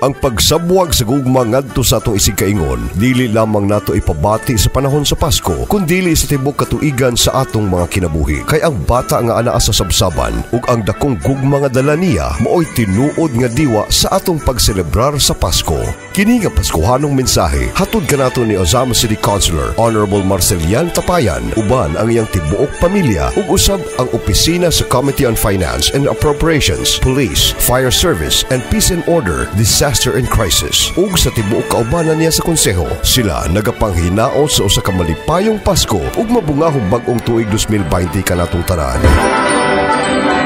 Ang pagsabwag sa gugma ngadto sa atong isig kaingon, dili lamang nato ipabati sa panahon sa Pasko, kundi sa tibok katuigan sa atong mga kinabuhi. Kay ang bata nga anaa sa sabsaban ug ang dakong gugma nga dala niya maoy tinuod nga diwa sa atong pagselebrar sa Pasko. Kini nga Paskuhanong mensahe hatod kanato ni Ozama City Councilor Honorable Marcelian Tapayan uban ang iyang tibuok pamilya ug usab ang opisina sa Committee on Finance and Appropriations, Police, Fire Service and Peace and Order, Disaster and Crisis. Ug sa tibuok kaubanan niya sa konseho, sila nagapanghinaot sa usa ka malipayong Pasko ug mabungahong bag-ong tuig 2020 kanatong tanan.